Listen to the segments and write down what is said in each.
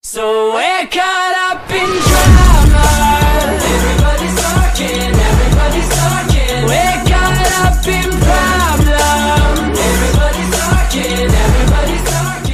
So we're caught up in drama. Everybody's talking, we're caught up in problem. Everybody's talking, everybody's talking.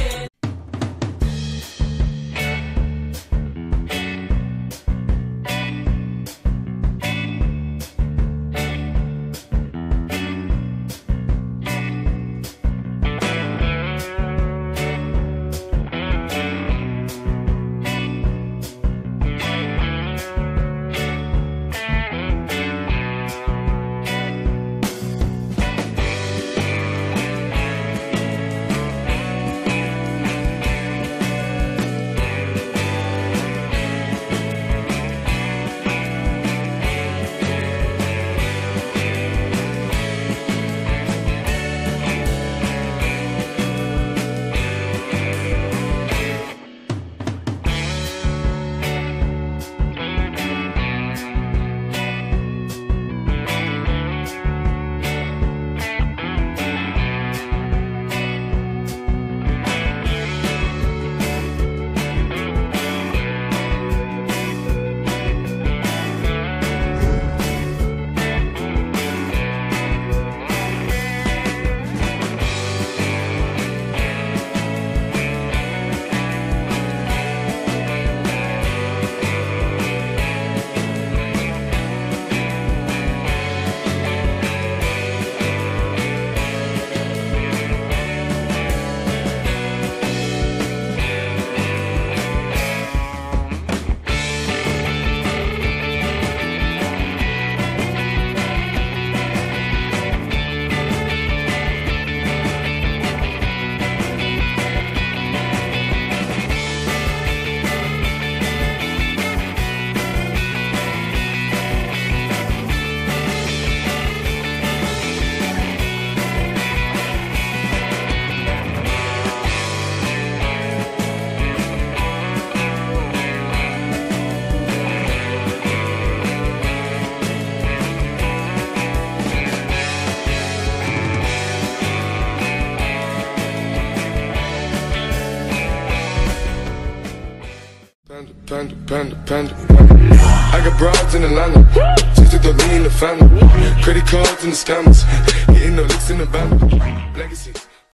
Panda. I got broads in Atlanta, just to throw me in the family. Credit cards and the scammers, getting no licks in the band. Legacies.